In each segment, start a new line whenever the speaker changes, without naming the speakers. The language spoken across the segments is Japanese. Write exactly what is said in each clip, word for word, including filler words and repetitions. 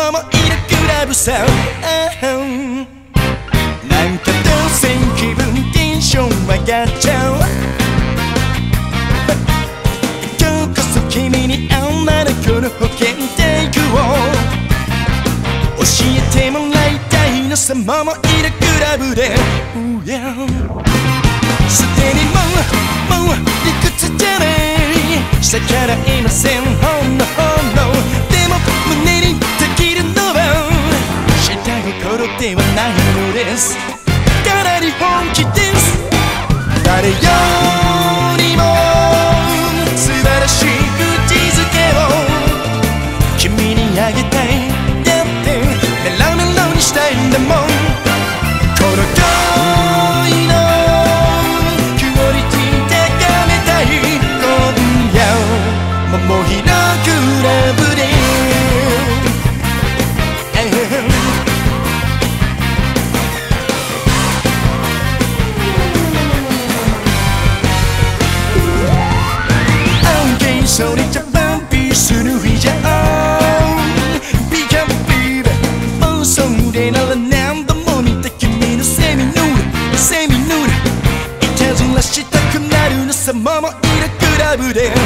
桃色クラブさ。なんか当然気分テンション上がっちゃう。今日こそ君に女の子の保険テイクを教えてもらいたいのさ、桃色クラブで。すでにもうもう理屈じゃない、下からいませんほんのほんの。でも胸にできるのは下心ではないのです。かなり本気です。誰よりも素晴らしい口づけを君にあげたい。だってメロメロにしたいんだもん。この恋のクオリティ高めたい。今夜桃色クラブでそれじゃバンピースの日じゃん。ビカビーバーそれなら何度も見た君のセミヌールセミヌール。いたずらしたくなるのさ、桃色クラブで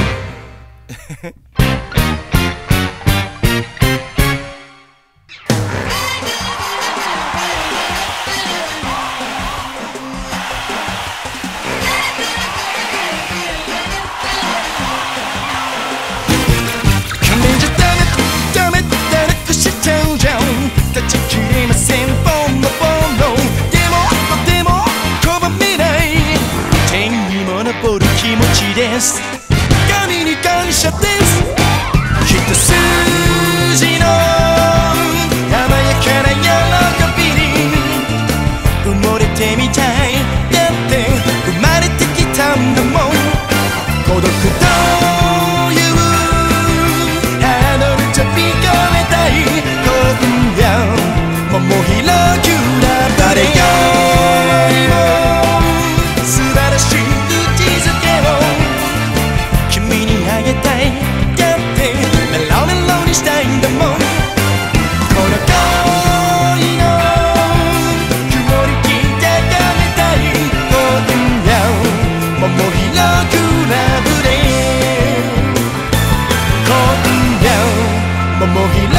断ち切れませんボンのボンの。でもでも拒めない天にも昇る気持ちです。神に感謝です。一筋の華やかな喜びに埋もれてみたい。だって生まれてきたんだもん。孤独というハードル飛び越えたい。桃色キュラ誰よりも素晴らしい口づけを君にあげたい。だってメロメロにしたいんだもん。この恋のクオリティ高めたい。今夜桃色クラブで今夜桃色